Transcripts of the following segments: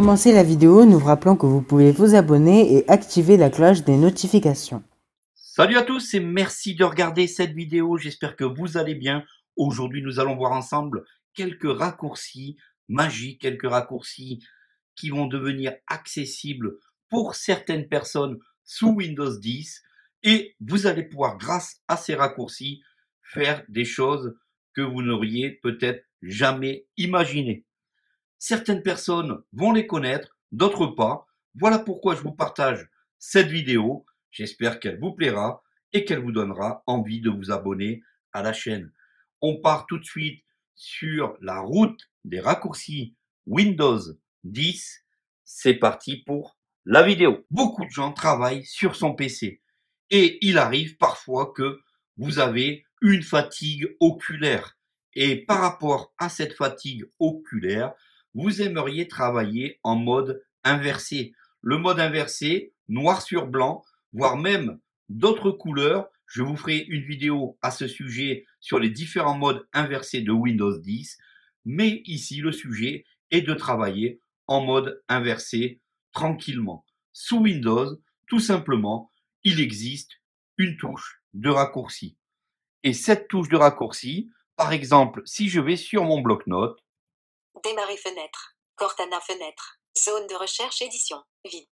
commencer la vidéo, nous vous rappelons que vous pouvez vous abonner et activer la cloche des notifications. Salut à tous et merci de regarder cette vidéo, j'espère que vous allez bien. Aujourd'hui, nous allons voir ensemble quelques raccourcis magiques, quelques raccourcis qui vont devenir accessibles pour certaines personnes sous Windows 10 et vous allez pouvoir, grâce à ces raccourcis, faire des choses que vous n'auriez peut-être jamais imaginées. Certaines personnes vont les connaître, d'autres pas. Voilà pourquoi je vous partage cette vidéo. J'espère qu'elle vous plaira et qu'elle vous donnera envie de vous abonner à la chaîne. On part tout de suite sur la route des raccourcis Windows 10. C'est parti pour la vidéo. Beaucoup de gens travaillent sur son PC et il arrive parfois que vous avez une fatigue oculaire. Et par rapport à cette fatigue oculaire, vous aimeriez travailler en mode inversé. Le mode inversé, noir sur blanc, voire même d'autres couleurs. Je vous ferai une vidéo à ce sujet sur les différents modes inversés de Windows 10. Mais ici, le sujet est de travailler en mode inversé tranquillement. Sous Windows, tout simplement, il existe une touche de raccourci. Et cette touche de raccourci, par exemple, si je vais sur mon bloc-notes, démarrer fenêtre, Cortana fenêtre, zone de recherche édition, vide.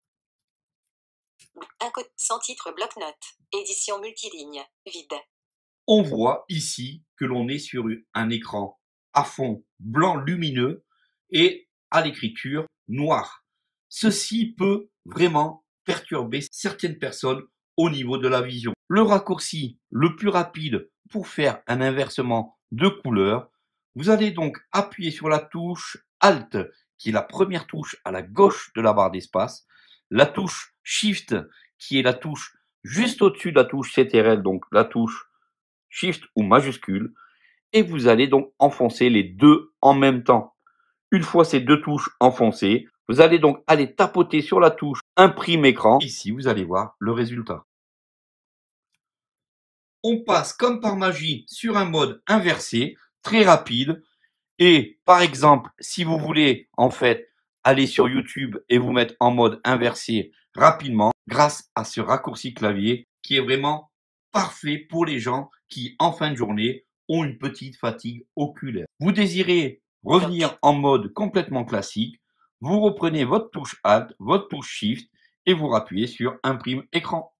Un code sans titre bloc-notes, édition multiligne, vide. on voit ici que l'on est sur un écran à fond blanc lumineux et à l'écriture noire. Ceci peut vraiment perturber certaines personnes au niveau de la vision. Le raccourci le plus rapide pour faire un inversement de couleur, vous allez donc appuyer sur la touche Alt, qui est la première touche à la gauche de la barre d'espace, la touche Shift, qui est la touche juste au-dessus de la touche CTRL, donc la touche Shift ou majuscule, et vous allez donc enfoncer les deux en même temps. Une fois ces deux touches enfoncées, vous allez donc aller tapoter sur la touche Imprime écran. Ici, vous allez voir le résultat. On passe comme par magie sur un mode inversé, très rapide. Et par exemple, si vous voulez en fait aller sur YouTube et vous mettre en mode inversé rapidement, grâce à ce raccourci clavier qui est vraiment parfait pour les gens qui, en fin de journée, ont une petite fatigue oculaire. Vous désirez revenir en mode complètement classique, vous reprenez votre touche Alt, votre touche Shift et vous rappuyez sur Imprime écran.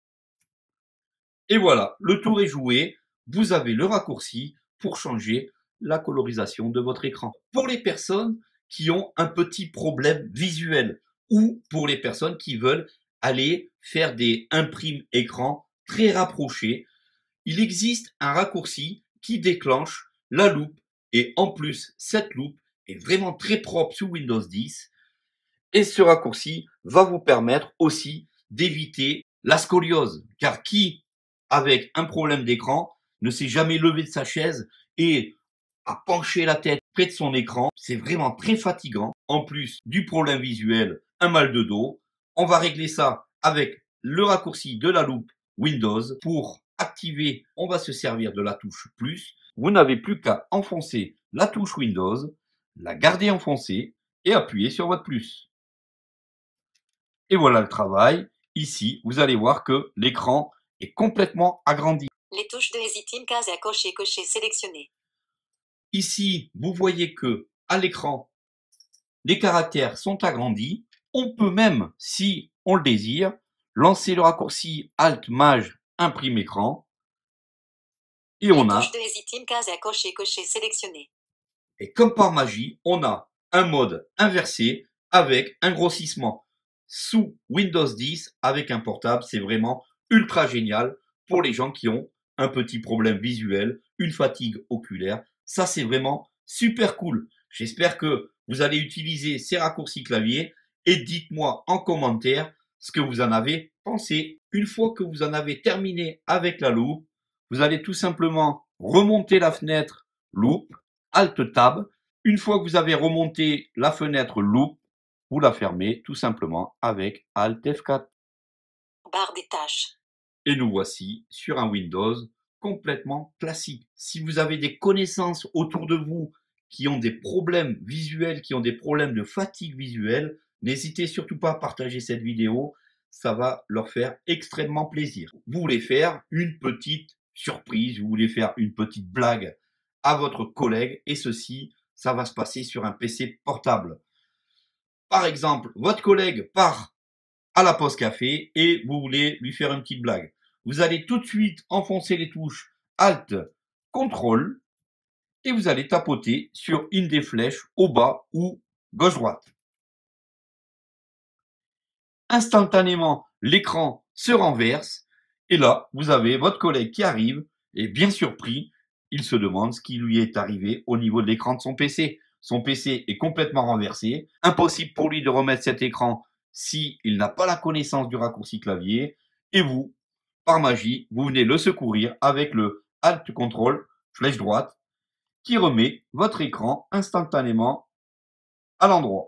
Et voilà, le tour est joué. Vous avez le raccourci pour changer la colorisation de votre écran. Pour les personnes qui ont un petit problème visuel ou pour les personnes qui veulent aller faire des imprimes écran très rapprochés, il existe un raccourci qui déclenche la loupe et en plus cette loupe est vraiment très propre sous Windows 10 et ce raccourci va vous permettre aussi d'éviter la scoliose car qui avec un problème d'écran ne s'est jamais levé de sa chaise et a penché la tête près de son écran, c'est vraiment très fatigant. En plus du problème visuel, un mal de dos. On va régler ça avec le raccourci de la loupe Windows. Pour activer, on va se servir de la touche plus. Vous n'avez plus qu'à enfoncer la touche Windows, la garder enfoncée et appuyer sur votre plus. Et voilà le travail. Ici, vous allez voir que l'écran est complètement agrandi. Les touches de Hesitim, case à cocher, cocher, sélectionner. Ici, vous voyez que à l'écran, les caractères sont agrandis. On peut même, si on le désire, lancer le raccourci Alt Maj Imprime écran. Et on a, touche de Hesitim, case à cocher, cocher, sélectionner. et comme par magie, on a un mode inversé avec un grossissement. Sous Windows 10 avec un portable, c'est vraiment ultra génial pour les gens qui ont un petit problème visuel, une fatigue oculaire. Ça, c'est vraiment super cool. J'espère que vous allez utiliser ces raccourcis clavier et dites-moi en commentaire ce que vous en avez pensé. Une fois que vous en avez terminé avec la loupe, vous allez tout simplement remonter la fenêtre loupe, Alt Tab. Une fois que vous avez remonté la fenêtre loupe, vous la fermez tout simplement avec Alt F4. Barre des tâches. Et nous voici sur un Windows complètement classique. Si vous avez des connaissances autour de vous qui ont des problèmes visuels, qui ont des problèmes de fatigue visuelle, n'hésitez surtout pas à partager cette vidéo. Ça va leur faire extrêmement plaisir. Vous voulez faire une petite surprise, vous voulez faire une petite blague à votre collègue et ceci, ça va se passer sur un PC portable. Par exemple, votre collègue part à la pause café et vous voulez lui faire une petite blague. Vous allez tout de suite enfoncer les touches Alt, CTRL et vous allez tapoter sur une des flèches au bas ou gauche-droite. Instantanément, l'écran se renverse et là, vous avez votre collègue qui arrive et bien surpris, il se demande ce qui lui est arrivé au niveau de l'écran de son PC. Son PC est complètement renversé, impossible pour lui de remettre cet écran s'il n'a pas la connaissance du raccourci clavier et vous, par magie, vous venez le secourir avec le Alt CTRL flèche droite qui remet votre écran instantanément à l'endroit.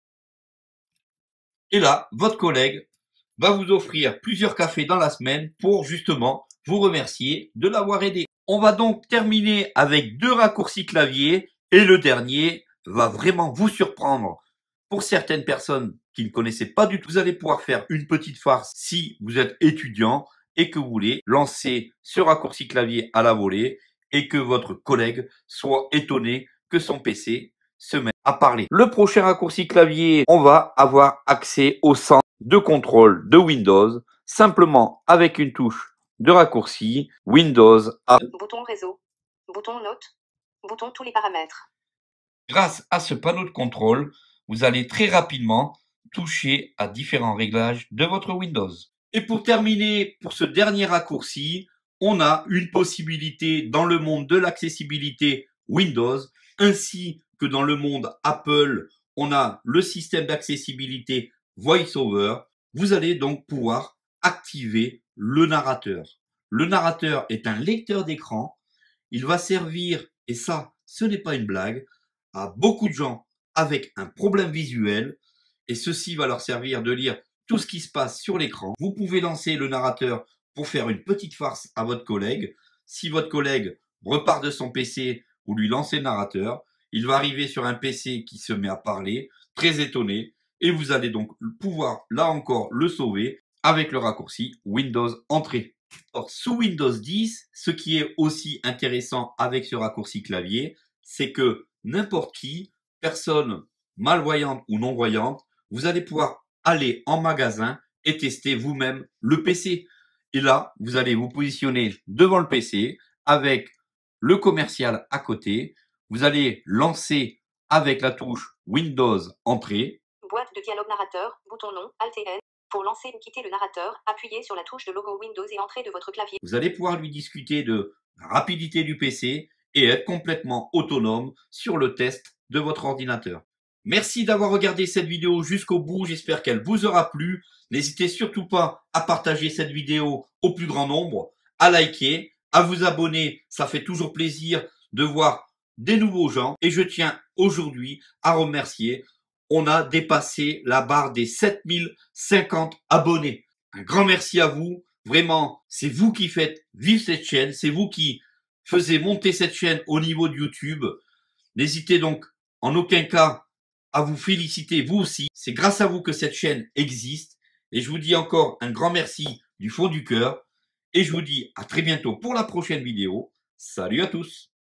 Et là, votre collègue va vous offrir plusieurs cafés dans la semaine pour justement vous remercier de l'avoir aidé. On va donc terminer avec 2 raccourcis clavier et le dernier va vraiment vous surprendre. Pour certaines personnes qui ne connaissaient pas du tout, vous allez pouvoir faire une petite farce si vous êtes étudiant et que vous voulez lancer ce raccourci clavier à la volée et que votre collègue soit étonné que son PC se mette à parler. Le prochain raccourci clavier, on va avoir accès au centre de contrôle de Windows, simplement avec une touche de raccourci Windows A. Bouton réseau. Bouton note. Bouton tous les paramètres. Grâce à ce panneau de contrôle, vous allez très rapidement toucher à différents réglages de votre Windows. Et pour terminer, pour ce dernier raccourci, on a une possibilité dans le monde de l'accessibilité Windows, ainsi que dans le monde Apple, on a le système d'accessibilité VoiceOver. Vous allez donc pouvoir activer le narrateur. Le narrateur est un lecteur d'écran. Il va servir, et ça, ce n'est pas une blague, à beaucoup de gens avec un problème visuel. Et ceci va leur servir de lire tout ce qui se passe sur l'écran. Vous pouvez lancer le narrateur pour faire une petite farce à votre collègue. Si votre collègue repart de son PC, vous lui lancez le narrateur. Il va arriver sur un PC qui se met à parler, très étonné. Et vous allez donc pouvoir, là encore, le sauver avec le raccourci Windows Entrée. Or, sous Windows 10, ce qui est aussi intéressant avec ce raccourci clavier, c'est que n'importe qui, personne malvoyante ou non-voyante, vous allez pouvoir aller en magasin et tester vous-même le PC. Et là, vous allez vous positionner devant le PC avec le commercial à côté. Vous allez lancer avec la touche Windows Entrée. Boîte de dialogue narrateur, bouton nom, Alt et N. Pour lancer ou quitter le narrateur, appuyez sur la touche de logo Windows et entrée de votre clavier. Vous allez pouvoir lui discuter de la rapidité du PC et être complètement autonome sur le test de votre ordinateur. Merci d'avoir regardé cette vidéo jusqu'au bout, j'espère qu'elle vous aura plu. N'hésitez surtout pas à partager cette vidéo au plus grand nombre, à liker, à vous abonner, ça fait toujours plaisir de voir des nouveaux gens. Et je tiens aujourd'hui à remercier, on a dépassé la barre des 7050 abonnés. Un grand merci à vous, vraiment, c'est vous qui faites vivre cette chaîne, c'est vous qui faisiez monter cette chaîne au niveau de YouTube. N'hésitez donc en aucun cas à vous féliciter vous aussi. C'est grâce à vous que cette chaîne existe. Et je vous dis encore un grand merci du fond du cœur. Et je vous dis à très bientôt pour la prochaine vidéo. Salut à tous!